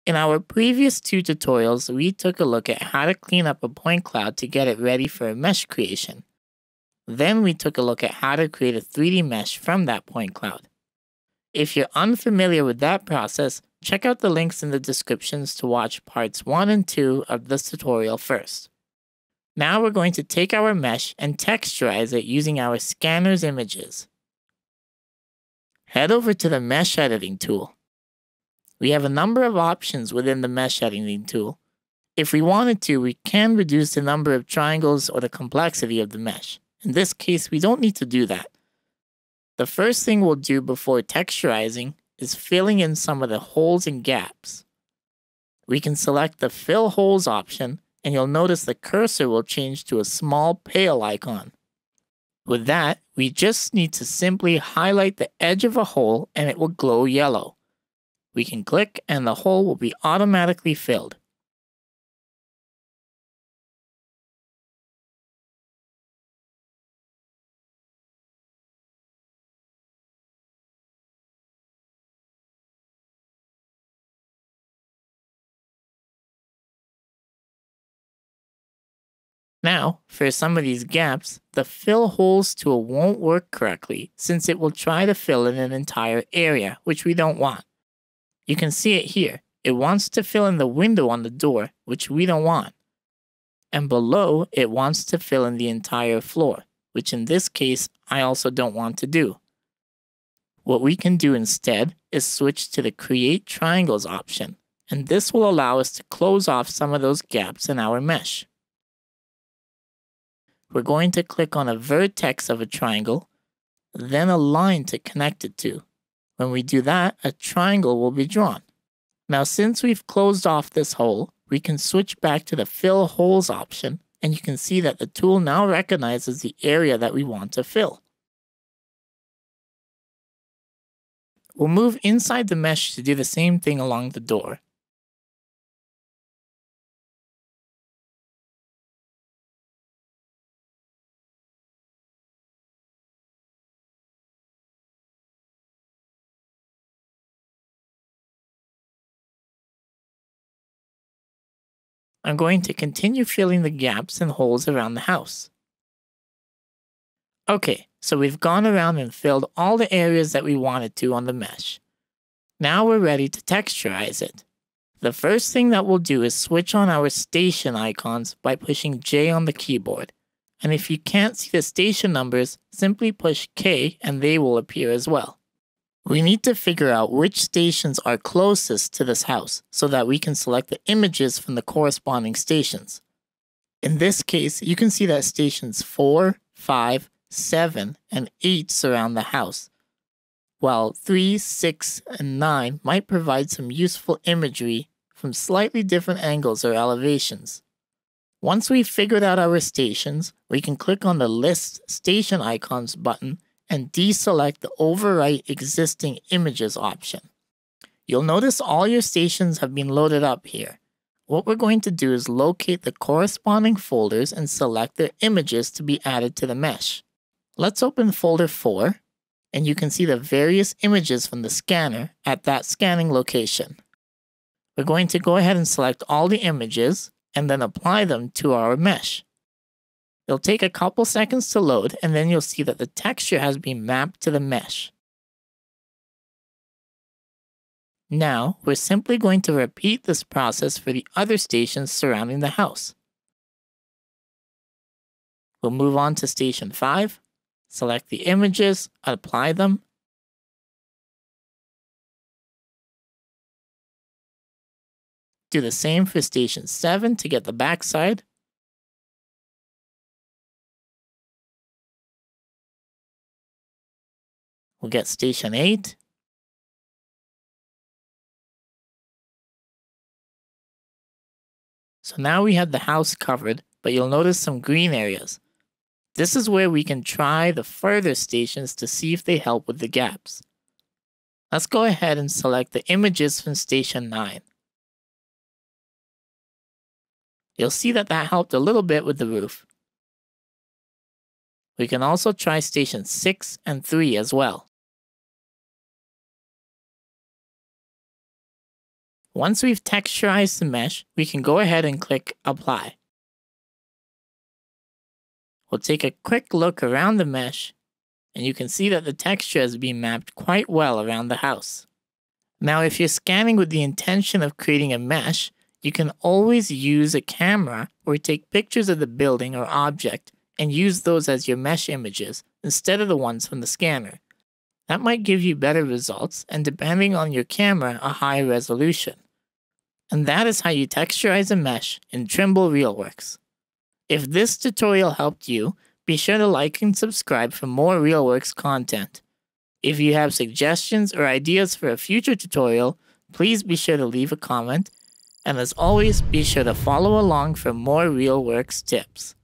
In our previous two tutorials, we took a look at how to clean up a point cloud to get it ready for a mesh creation. Then we took a look at how to create a 3D mesh from that point cloud. If you're unfamiliar with that process, check out the links in the descriptions to watch parts 1 and 2 of this tutorial first. Now we're going to take our mesh and texturize it using our scanner's images. Head over to the Mesh Editing tool. We have a number of options within the Mesh Editing tool. If we wanted to, we can reduce the number of triangles or the complexity of the mesh. In this case, we don't need to do that. The first thing we'll do before texturizing is filling in some of the holes and gaps. We can select the Fill Holes option, and you'll notice the cursor will change to a small pale icon. With that, we just need to simply highlight the edge of a hole and it will glow yellow. We can click and the hole will be automatically filled. Now, for some of these gaps, the Fill Holes tool won't work correctly since it will try to fill in an entire area, which we don't want. You can see it here. It wants to fill in the window on the door, which we don't want. And below, it wants to fill in the entire floor, which in this case, I also don't want to do. What we can do instead is switch to the Create Triangles option, and this will allow us to close off some of those gaps in our mesh. We're going to click on a vertex of a triangle, then a line to connect it to. When we do that, a triangle will be drawn. Now, since we've closed off this hole, we can switch back to the Fill Holes option, and you can see that the tool now recognizes the area that we want to fill. We'll move inside the mesh to do the same thing along the door. I'm going to continue filling the gaps and holes around the house. Okay, so we've gone around and filled all the areas that we wanted to on the mesh. Now we're ready to texturize it. The first thing that we'll do is switch on our station icons by pushing J on the keyboard. And if you can't see the station numbers, simply push K and they will appear as well. We need to figure out which stations are closest to this house so that we can select the images from the corresponding stations. In this case, you can see that stations 4, 5, 7, and 8 surround the house, while 3, 6, and 9 might provide some useful imagery from slightly different angles or elevations. Once we've figured out our stations, we can click on the List Station Icons button and deselect the Overwrite Existing Images option. You'll notice all your stations have been loaded up here. What we're going to do is locate the corresponding folders and select their images to be added to the mesh. Let's open folder 4, and you can see the various images from the scanner at that scanning location. We're going to go ahead and select all the images and then apply them to our mesh. It'll take a couple seconds to load, and then you'll see that the texture has been mapped to the mesh. Now, we're simply going to repeat this process for the other stations surrounding the house. We'll move on to station 5, select the images, apply them. Do the same for station 7 to get the backside. We'll get station 8. So now we have the house covered, but you'll notice some green areas. This is where we can try the further stations to see if they help with the gaps. Let's go ahead and select the images from station 9. You'll see that helped a little bit with the roof. We can also try station 6 and 3 as well. Once we've texturized the mesh, we can go ahead and click Apply. We'll take a quick look around the mesh, and you can see that the texture has been mapped quite well around the house. Now, if you're scanning with the intention of creating a mesh, you can always use a camera or take pictures of the building or object and use those as your mesh images instead of the ones from the scanner. That might give you better results and, depending on your camera, a higher resolution. And that is how you texturize a mesh in Trimble RealWorks. If this tutorial helped you, be sure to like and subscribe for more RealWorks content. If you have suggestions or ideas for a future tutorial, please be sure to leave a comment. And as always, be sure to follow along for more RealWorks tips.